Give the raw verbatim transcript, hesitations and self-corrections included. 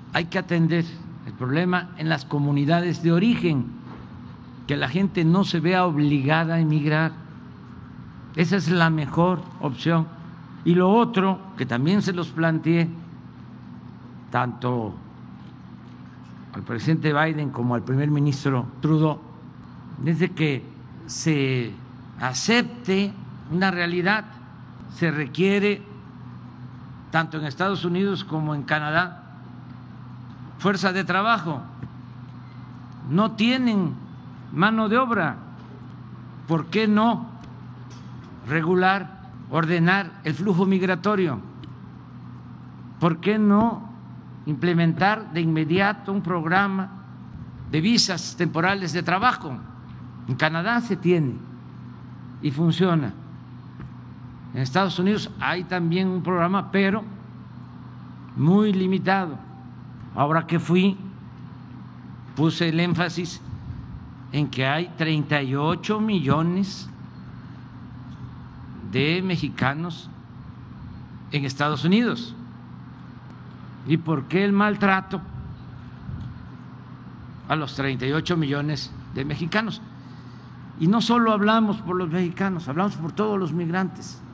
hay que atender el problema en las comunidades de origen, que la gente no se vea obligada a emigrar. Esa es la mejor opción. Y lo otro, que también se los planteé, tanto al presidente Biden como al primer ministro Trudeau, desde que se acepte una realidad, se requiere, tanto en Estados Unidos como en Canadá, fuerza de trabajo. No tienen mano de obra. ¿Por qué no regular, ordenar el flujo migratorio? ¿Por qué no implementar de inmediato un programa de visas temporales de trabajo? En Canadá se tiene y funciona. En Estados Unidos hay también un programa, pero muy limitado. Ahora que fui, puse el énfasis en que hay treinta y ocho millones de mexicanos en Estados Unidos. ¿Y por qué el maltrato a los treinta y ocho millones de mexicanos? Y no solo hablamos por los mexicanos, hablamos por todos los migrantes.